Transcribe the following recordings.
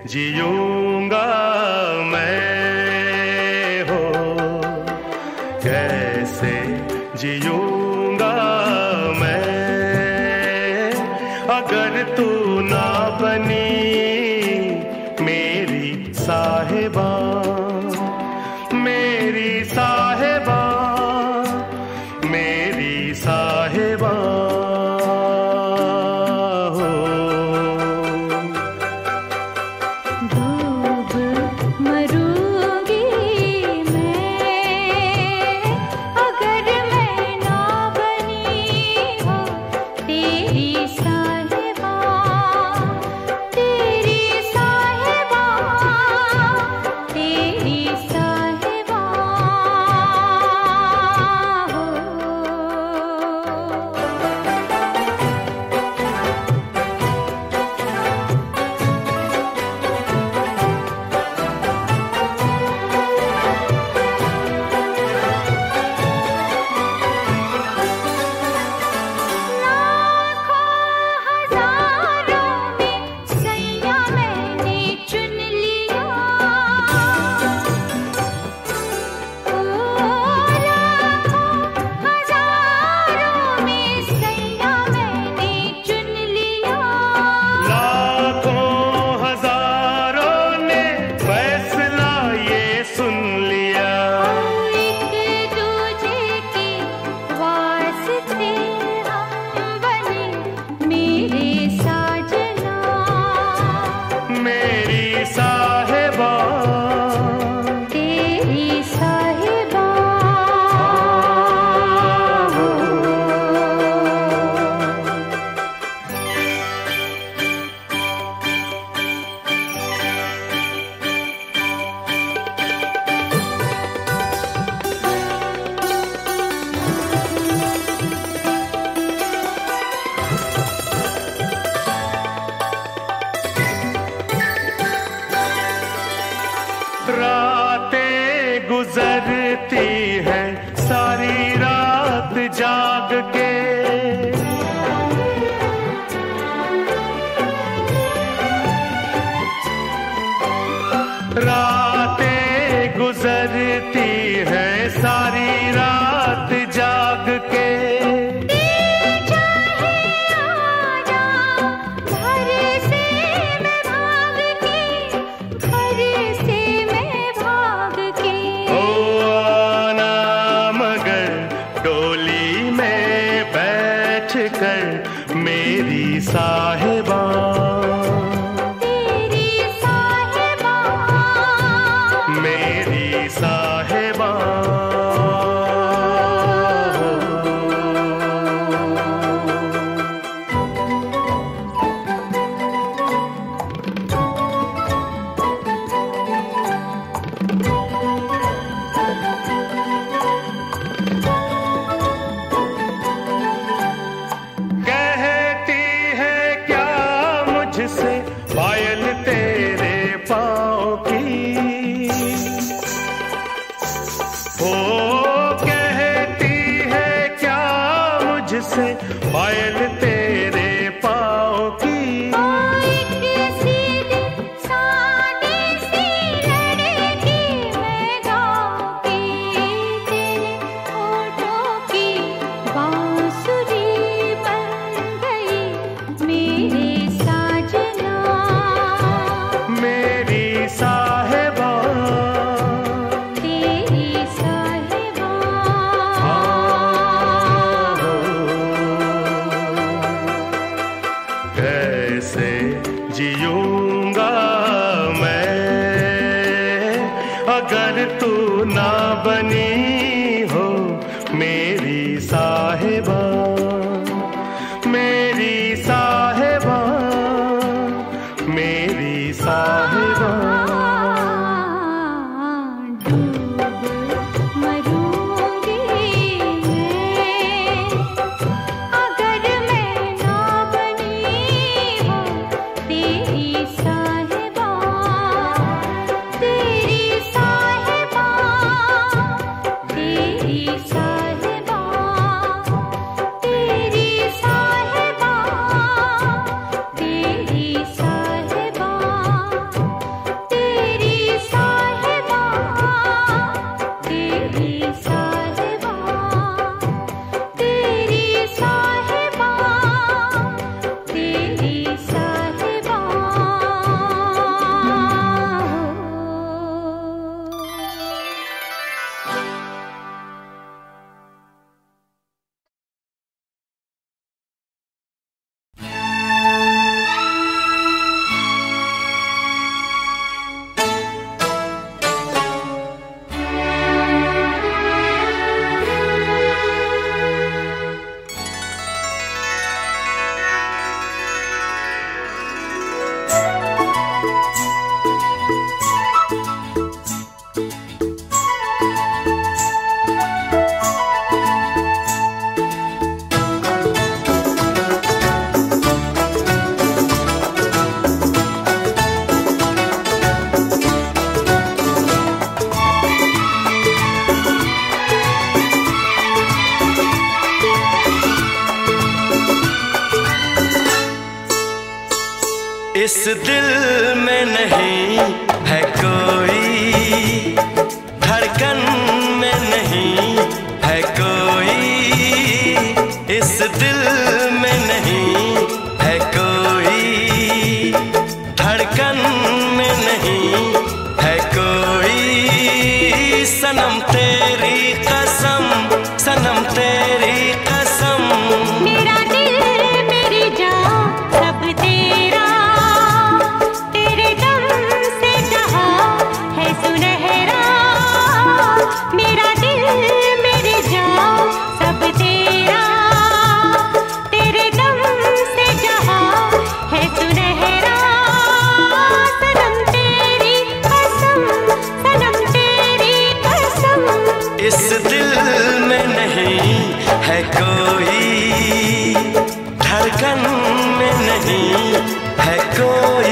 जीऊंगा मैं हो, कैसे जीऊंगा मैं अगर तू ना बनी मेरी साहिबा, मेरी साहिबा, मेरी साहिबा। रातें गुजरती है सारी रात जाग के, रातें गुजरती है सारी रात जाग के। कर मेरी साहिबा, तेरी साहिबा, मेरी साहिबा। से पायल तेरे पाँव की हो, कहती है क्या मुझसे पायल तेरे पाँव की। कैसे जीऊंगा मैं अगर तू ना बनी हो मेरी साहिबा, मेरी साहिबा, मेरी साहिबा। साहिबा, तेरी साहिबा। इस दिल में नहीं है कोई, धड़कन में नहीं है कोई, इस दिल में नहीं है कोई, धड़कन में नहीं है कोई। सनम तेरी कसम, सनम तेरी कसम, मेरा दिल मेरी जान सब तेरा, तेरे दम से जहां है सुनहरा। मेरा दिल मेरी जान सब तेरा, तेरे दम से जहां है सुनहरा। सनम तेरी कसम, सनम तेरी कसम, इस दिल में नहीं है कोई, धड़कन में नहीं है कोई।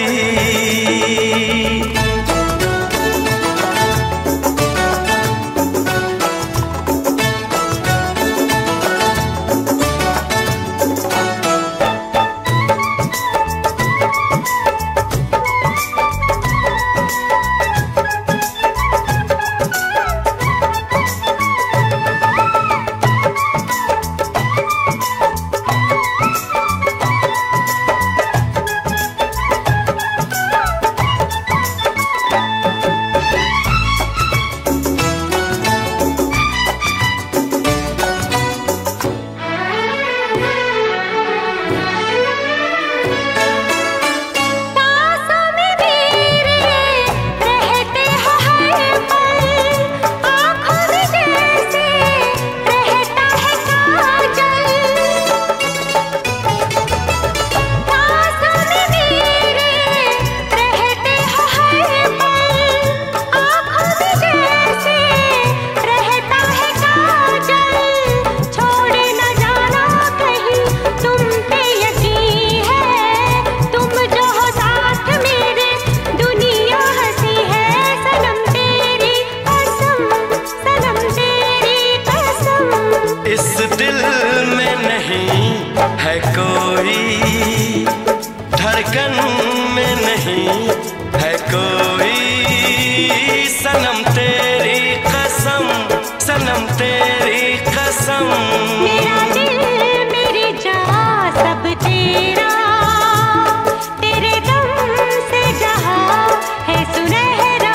इस दिल में नहीं है कोई, धड़कन में नहीं है कोई। सनम तेरी कसम, सनम तेरी कसम, मेरा दिल मेरी जान सब तेरा, तेरे दम से जहां है सुनहरा।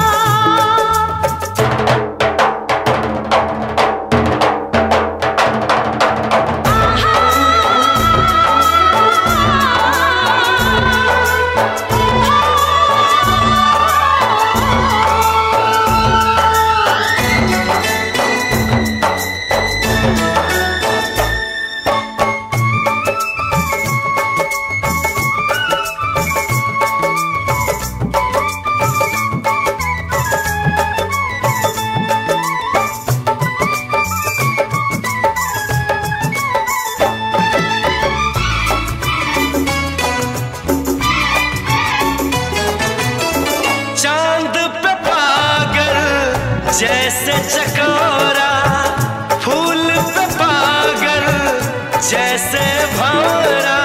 जैसे चकोरा, फूल पे पागल जैसे भंवरा,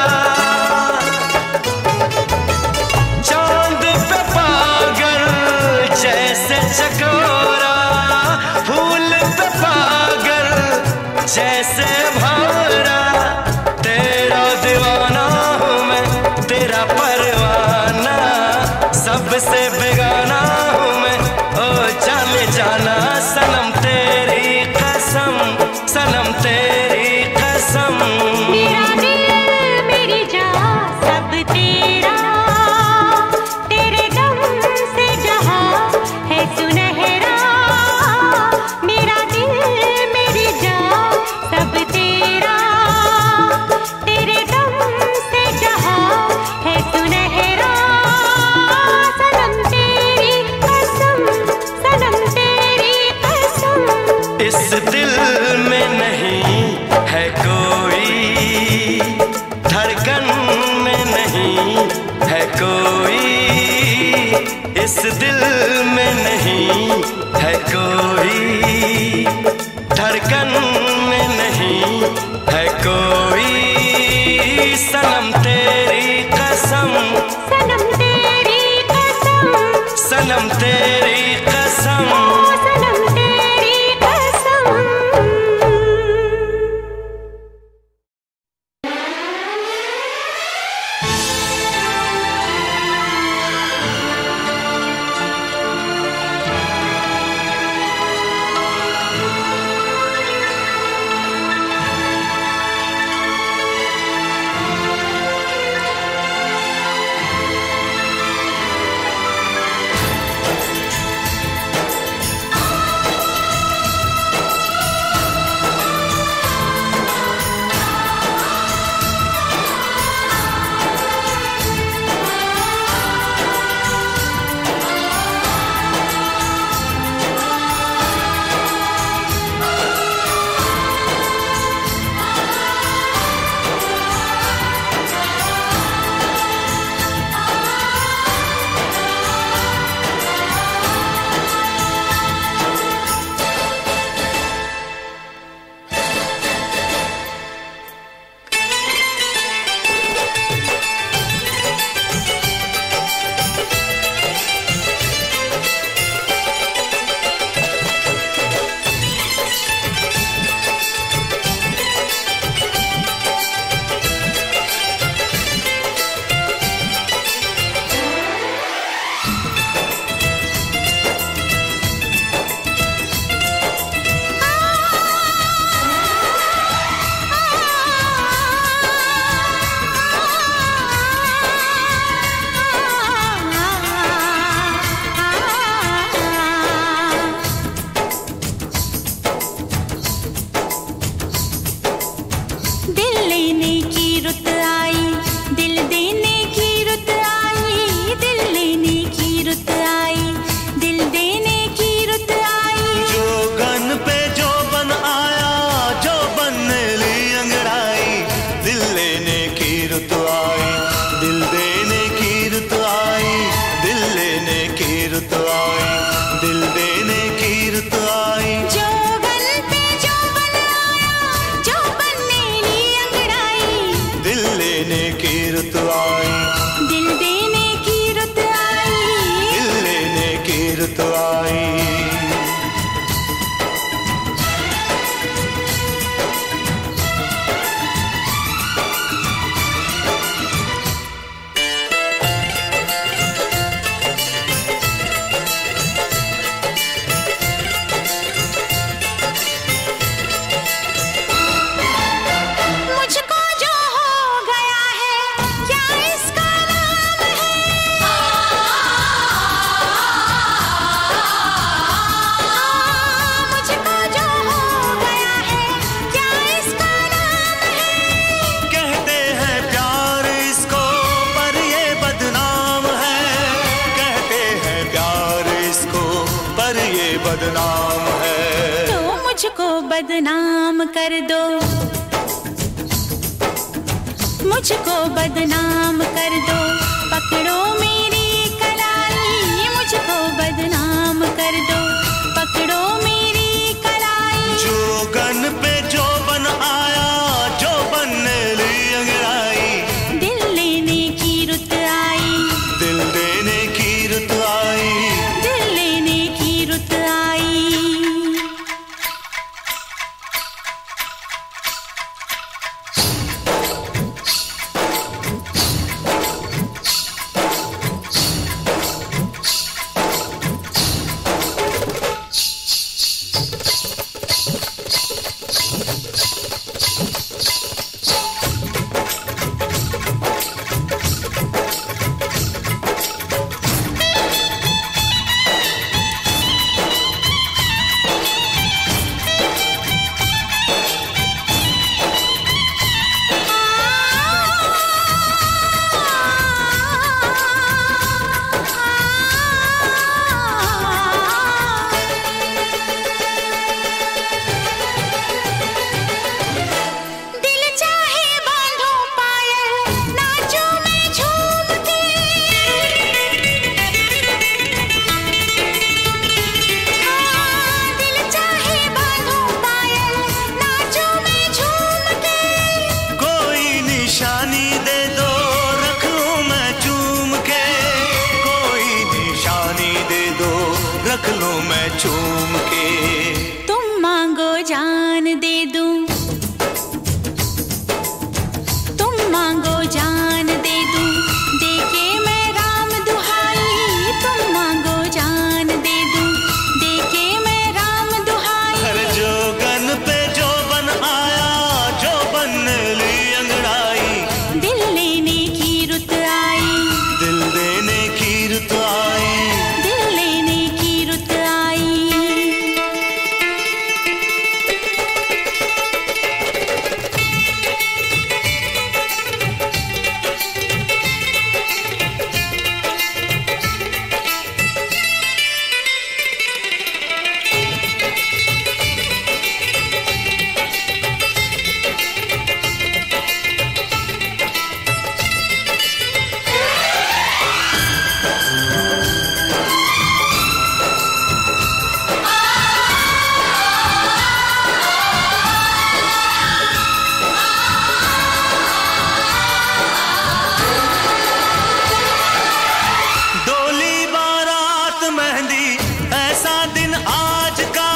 चांद पे पागल जैसे चकोरा, फूल पे पागल जैसे भंवरा। तेरा दीवाना हूँ मैं, तेरा परवाना, सबसे बेगाना हूँ मैं, ओ जाने जाना। सनम तेरी कसम, सनम तेरी कसम, मेरा दिल मेरी जान सब तेरा, तेरे दम से जहां है सुनहरा। मेरा दिल मेरी जान सब तेरा, तेरे दम से जहां है सुनहरा। सनम तेरी कसम, सनम तेरी कसम, इस दिल में नहीं है कोई, धड़कन में नहीं है कोई। इस दिल में नहीं है कोई, धड़कन में नहीं है कोई। सनम तेरी कसम, रुत आई, दिल देने की रुत आई, दिल लेने की रुत आई, दिल देने की रुत आई। जोबन पे जोबन आया, जोबन ने ली अंगड़ाई, दिल लेने की रुत आई, दिल देने की रुत आई, दिल लेने की रुत आई। मुझको जो हो गया है क्या इसका नाम है? मुझको जो हो गया है क्या इसका नाम है? कहते हैं प्यार इसको पर ये बदनाम है, कहते हैं प्यार इसको पर ये बदनाम है। तो मुझको बदनाम कर दो, मुझको बदनाम कर दो, पकड़ो मेरी कलाई, मुझको बदनाम कर दो, पकड़ो मेरी कलाई। जोगन पे जोबन आया, जोबन ने ली अंगड़ाई, दिल लेने की रुत आई, दिल देने की रुत आई। दिल लेने की रुत आई। दिल चाहे बांधो पायल, नाचूं मैं झूम के। दिल चाहे बांधो पायल, नाचूं मैं झूम के। कोई निशानी दे दो रख लूं मैं चूम के, कोई निशानी दे दो रख लूं मैं चूम के। तुम मांगो जान दे दूं, तुम मांगो जान दे दूं, देके मैं राम दुहाई। तुम मांगो जान दे दूं, देके मैं राम दुहाई। हर जोगन पे जोबन आया, जोबन ने ली अंगड़ाई, दिल लेने की रुत आई, दिल देने की रुत आई। दिल लेने की रुत आई। डोली बारात मेहंदी ऐसा दिन आज का,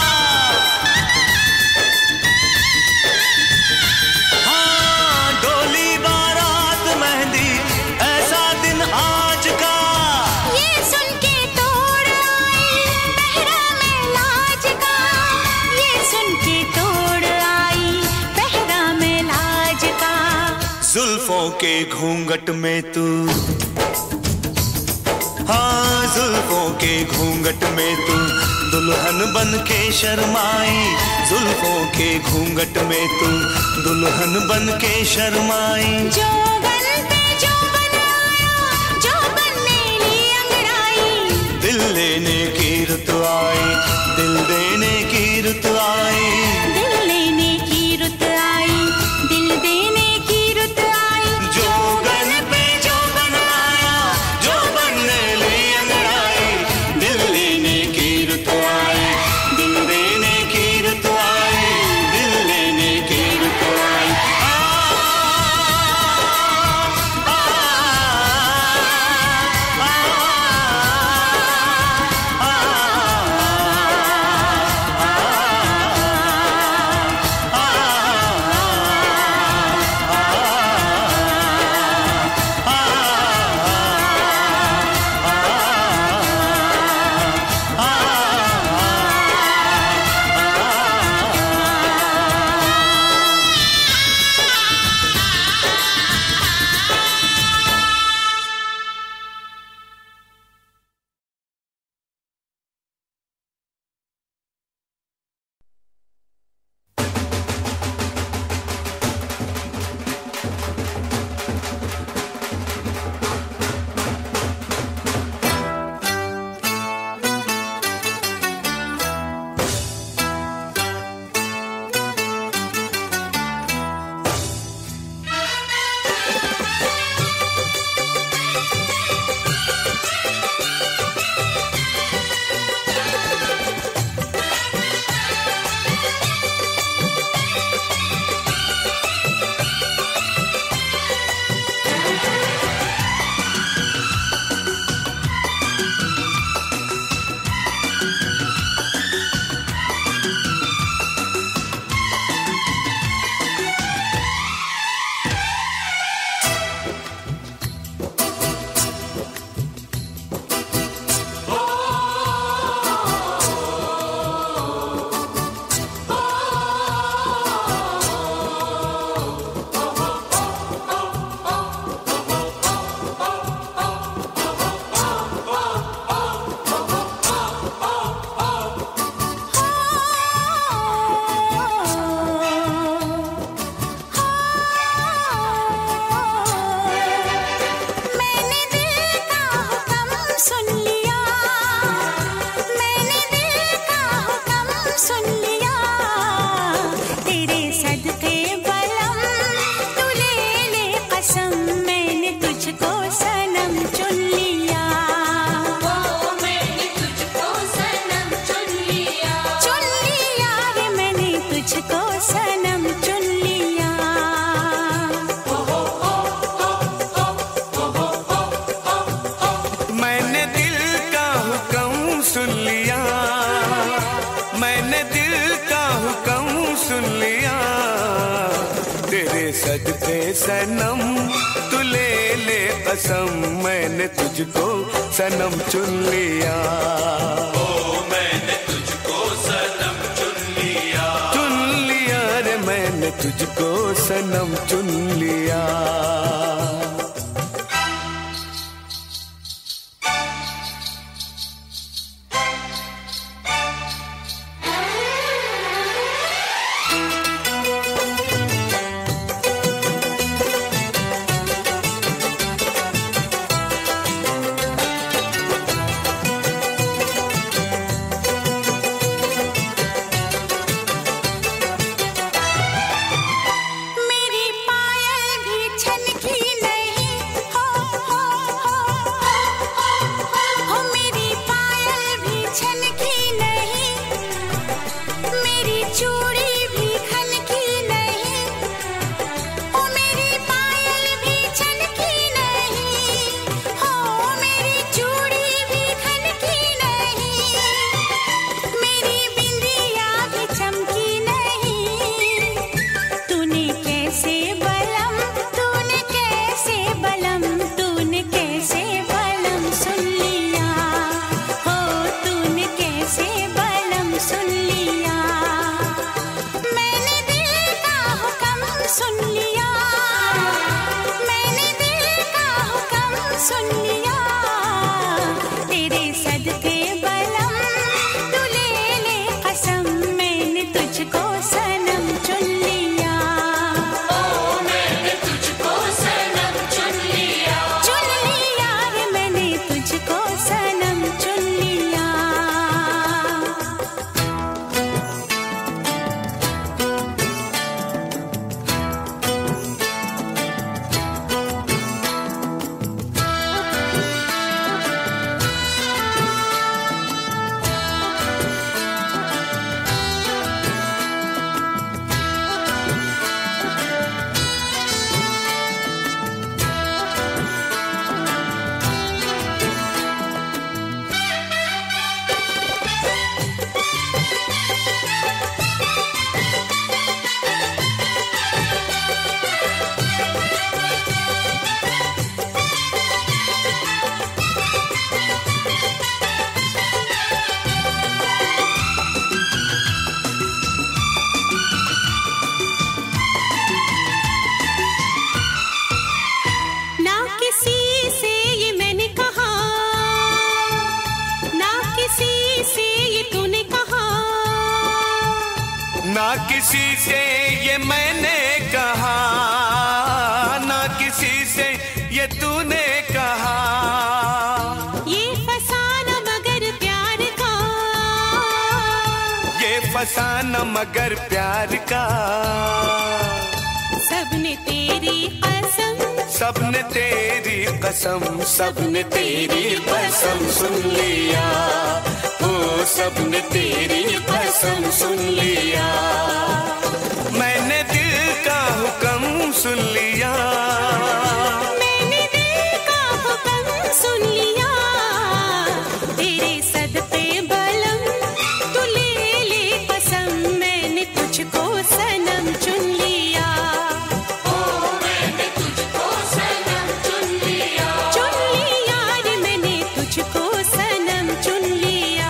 हाँ डोली बारात मेहंदी ऐसा दिन आज का। ये सुन के तोड़ आई पहरा में लाज का, ये सुन के तोड़ आई पहरा में लाज का। जुल्फों के घूंघट में तू, हाँ जुल्फों के घूंघट में तू दुल्हन बन के शर्माई, जुल्फों के घूंघट में तू दुल्हन बन के शर्माई। जोबन पे जोबन आया, जोबन ने ली अंगड़ाई, दिल लेने की रुत आई, दिल देने की रुत आई। दिल लेने की रुत आई, दिल देने की रुत आई। सनम तू ले ले कसम, मैंने तुझको सनम चुन लिया। ओ मैंने तुझको सनम चुन लिया, चुन लिया रे मैंने तुझको सनम चुन लिया। ना किसी से ये मैंने कहा, ना किसी से ये तूने कहा। ये फसाना मगर प्यार का, ये फसाना मगर प्यार का। सबने तेरी कसम, सबने तेरी कसम, सबने तेरी कसम सुन लिया। ओ सबने तेरी कसम सुन लिया। मैंने दिल का हुक्म सुन लिया। मैंने दिल का हुक्म सुन लिया। तेरे सदके बलम तू ले ले कसम, मैंने तुझको सनम चुन लिया। ओ मैंने तुझको सनम चुन लिया, चुन लिया रे मैंने तुझको सनम चुन लिया।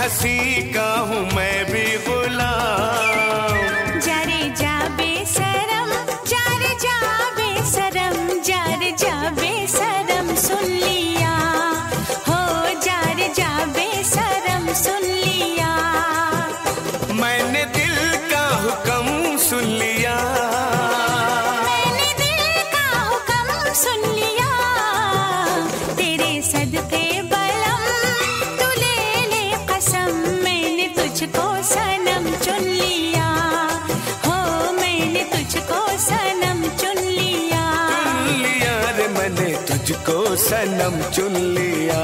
हंसी का हूँ मैं भी गुलाम। जारे जा बेशरम, जारे जा बेशरम, जारे जा बेशरम सुन लिया हो, जारे जा बेशरम सुन लिया। मैंने दिल का हुक्म सुन लिया, मैंने दिल का हुक्म सुन लिया। तेरे सदके बलम तू ले ले कसम, मैंने तुझको सनम चुन लिया हो, मैंने तुझको सनम चुन लिया। चुन लिया रे मैंने तुझको सनम चुन लिया।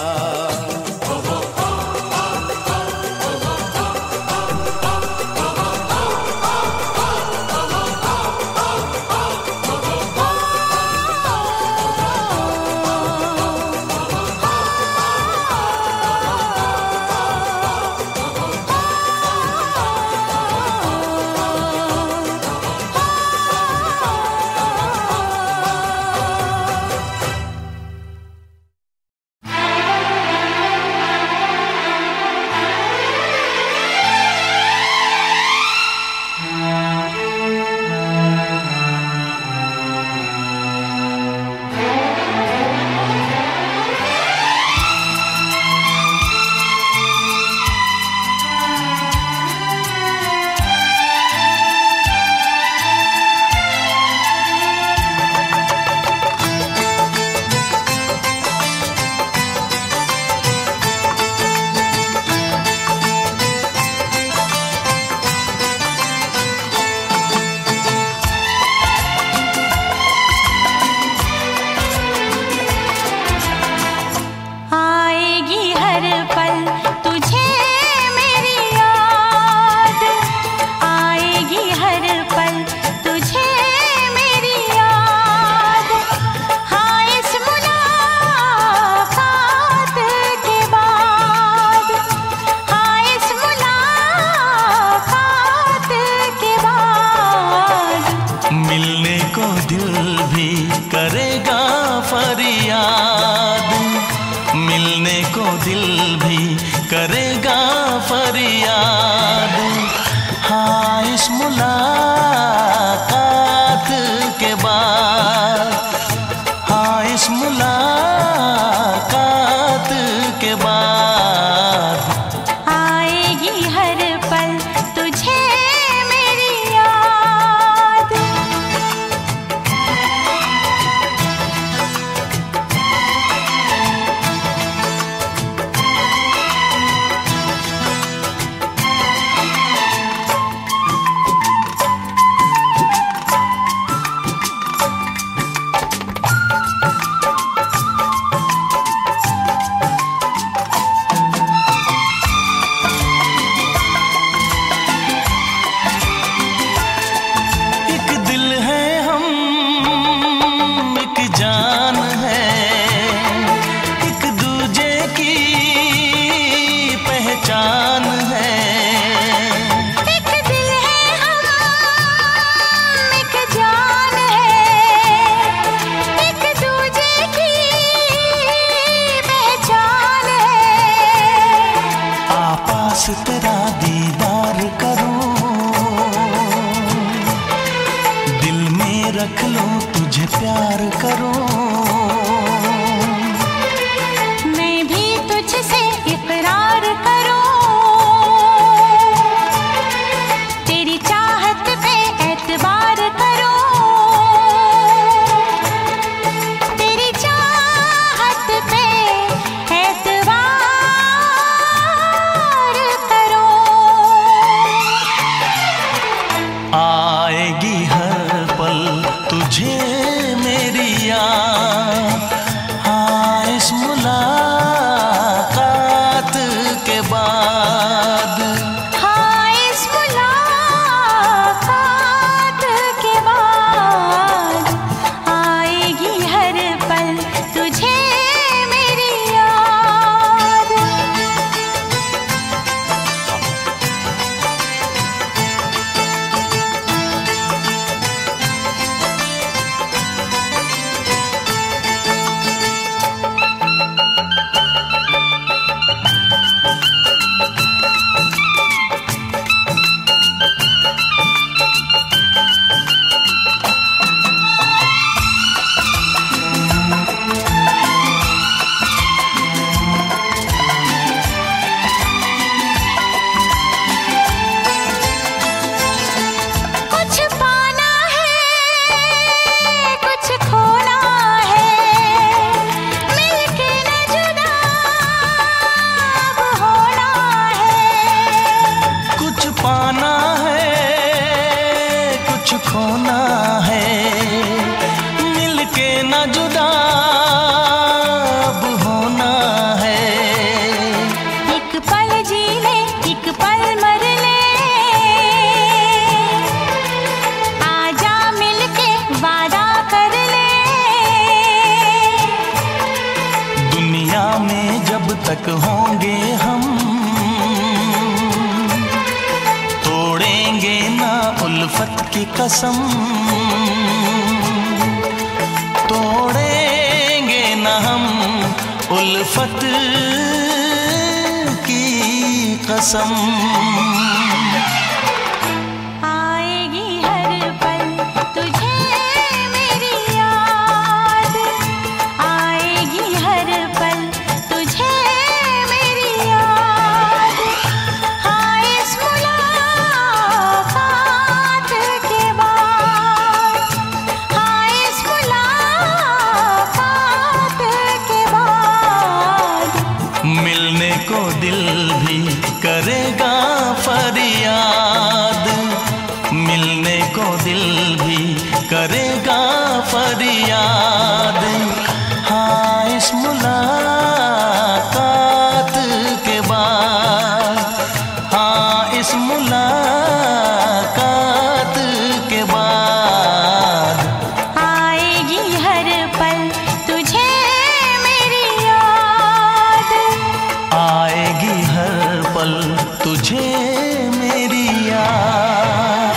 करेगा फरियाद। हाँ इस मुलाकात के बाद, हाँ इस मुलाकात के बाद आएगी हर पल तुझे मेरी याद। तेरा दीदार करूं, दिल में रख लो तुझे प्यार करूं। मैं भी तुझसे इकरार करूं, तेरी चाहत पे एतबार करूं, तेरी चाहत पे एतबार। आएगी हर पल तुझे मेरी याद। हाँ इस मुलाकात के बाद, हाँ इस मुलाकात के बाद आएगी हर पल तुझे मेरी याद। उल्फत की कसम, तोड़ेंगे न हम उल्फत की कसम। आएगी हर पल तुझे मेरी याद, आएगी हर पल तुझे मेरी याद। हाँ इस मुलाकात के बाद, हाँ इस मुलाकात के बाद मिलने को दिल भी करेगा फरियाद, मिलने को दिल भी करेगा फरियाद। हाँ इस मुलाकात के बाद, हाँ इस मुलाकात के बाद आएगी हर पल तुझे मेरी याद, आएगी हर पल तुझे मेरी याद।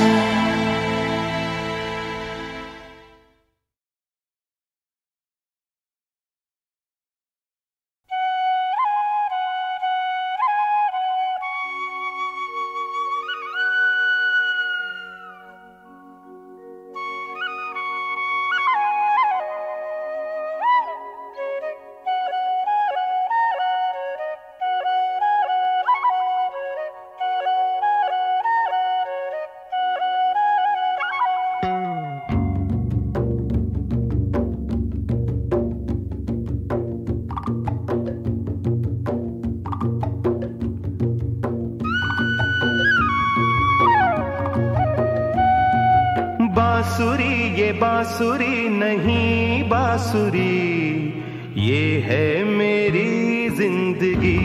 बांसुरी ये बांसुरी नहीं बांसुरी, ये है मेरी जिंदगी।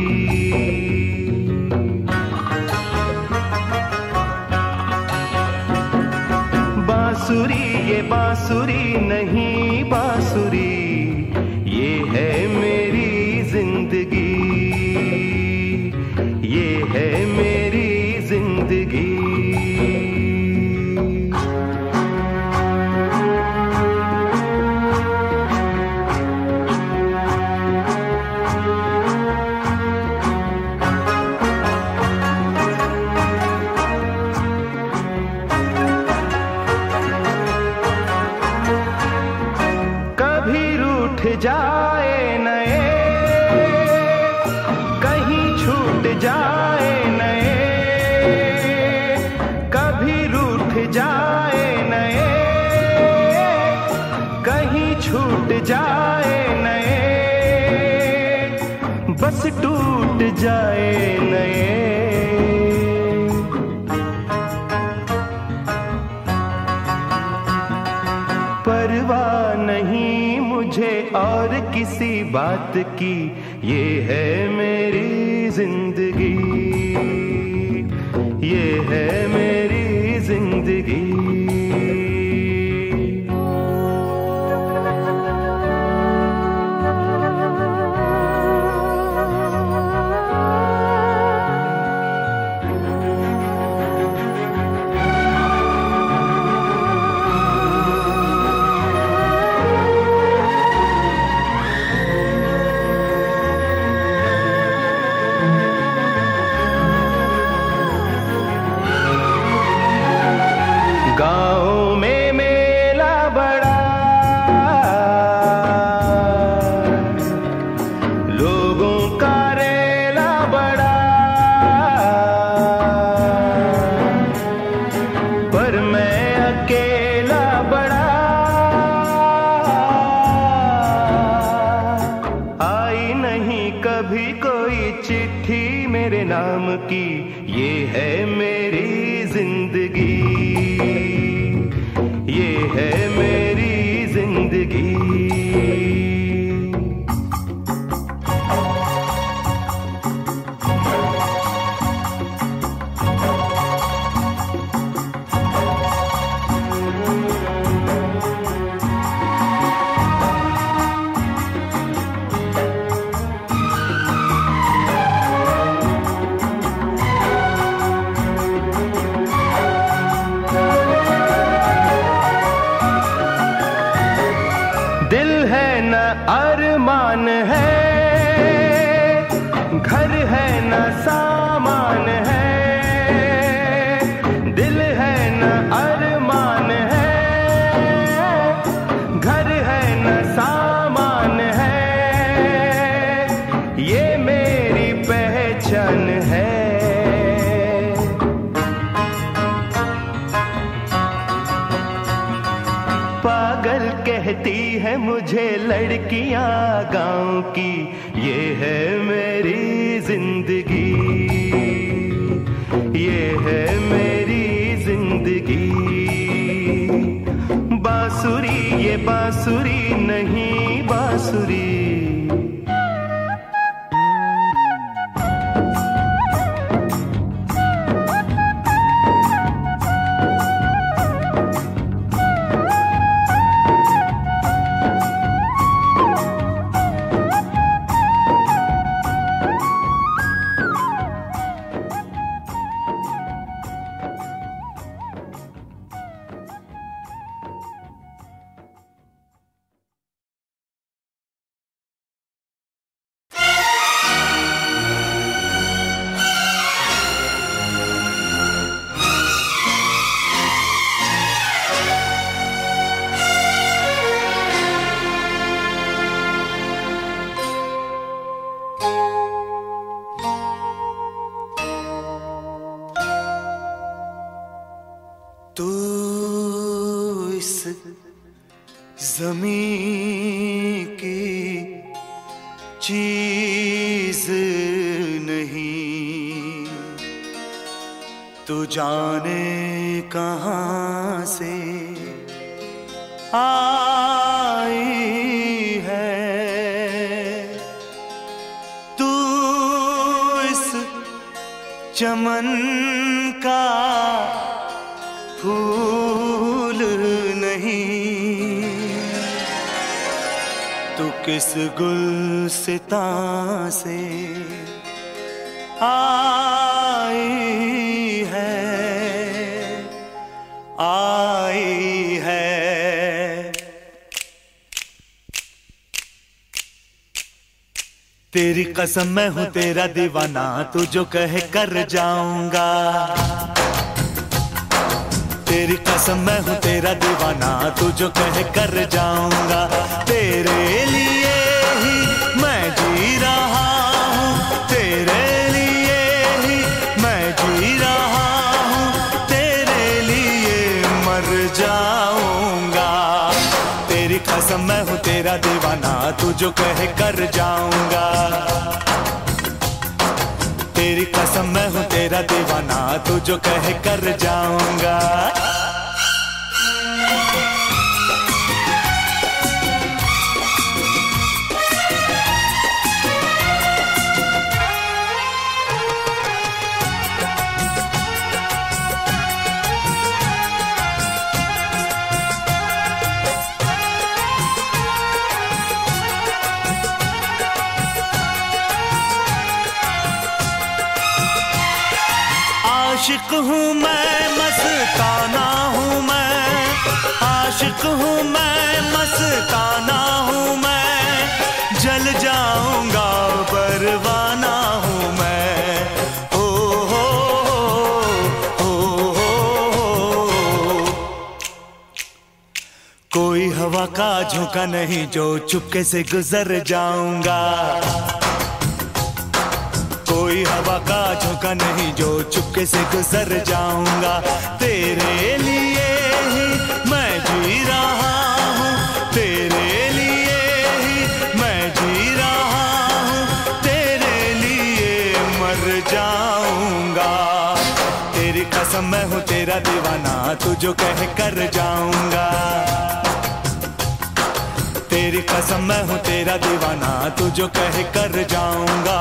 बांसुरी ये बांसुरी नहीं बांसुरी, ये है मेरी जिंदगी, ये है मेरी जिंदगी। जाए नए कहीं छूट जाए नए, कभी रूठ जाए नए कहीं छूट जाए नए, बस टूट जाए नए। परवाह नहीं मुझे और किसी बात की, ये है मेरी जिंदगी, ये है मेरी जिंदगी। गाँव में मेला बड़ा, लोगों का रेला बड़ा, पर मैं अकेला बड़ा। आई नहीं कभी कोई चिट्ठी मेरे नाम की, ये है मेरी जिंदगी, ये है मेरी जिंदगी। मान है, घर है न सामान है, दिल है न अरमान है, घर है न सामान है, ये मेरी पहचान है। पागल कहती है मुझे लड़कियां गांव की, ये है मेरी जिंदगी, ये है मेरी जिंदगी। बांसुरी ये बांसुरी नहीं बांसुरी, ज़मीं की चीज नहीं, तू जाने कहाँ से आई है। तू इस चमन का फूल नहीं, तू किस गुलसिता से आई है। तेरी कसम मैं हूँ तेरा दीवाना, तू जो कहे कर जाऊंगा। तेरी कसम मैं हूँ तेरा दीवाना, तू जो कहे कर जाऊंगा। तेरे लिए ही मैं जी रहा हूँ, तेरे लिए ही मैं जी रहा हूँ, तेरे लिए मर जाऊंगा। तेरी कसम मैं हूँ तेरा दीवाना, तू जो कहे कर जाऊंगा। तेरी कसम मैं हूँ तेरा दीवाना, तू जो कहे कर जाऊंगा। आशिक हूँ मैं, मस्ताना हूँ मैं, आशिक हूँ मैं, मस्ताना हूँ मैं, जल जाऊंगा परवाना हूँ मैं। हो हो हो हो। कोई हवा का झोंका नहीं जो चुपके से गुजर जाऊंगा। कोई हवा का झोंका नहीं जो चुपके से गुजर जाऊंगा। तेरे लिए ही मैं जी रहा हूँ, तेरे लिए ही मैं जी रहा हूँ, तेरे लिए मर जाऊंगा। तेरी कसम मैं हूँ तेरा दीवाना, तू जो कहे कर जाऊंगा। तेरी कसम मैं हूँ तेरा दीवाना, तू जो कहे कर जाऊंगा।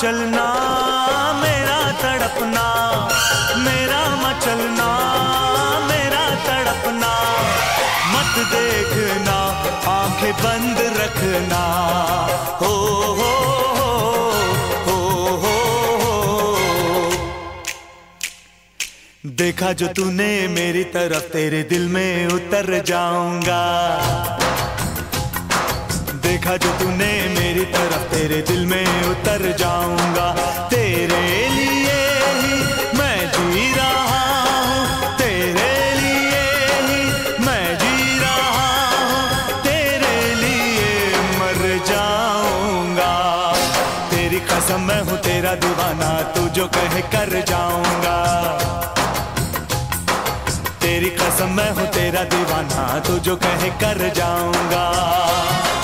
मचलना मेरा तड़पना, मेरा मचलना मेरा तड़पना, मत देखना आंखें बंद रखना। हो हो हो हो हो। देखा जो तूने मेरी तरफ, तेरे दिल में उतर जाऊंगा। देखा जो तूने मेरी तरफ, तेरे दिल में उतर जाऊंगा। तेरे लिए ही मैं जी रहा हूँ, तेरे लिए ही मैं जी रहा हूँ, तेरे लिए मर जाऊंगा। तेरी कसम मैं हूँ तेरा दीवाना, तू जो कहे कर जाऊंगा। तेरी कसम मैं हूँ तेरा दीवाना, तू जो कहे कर जाऊंगा।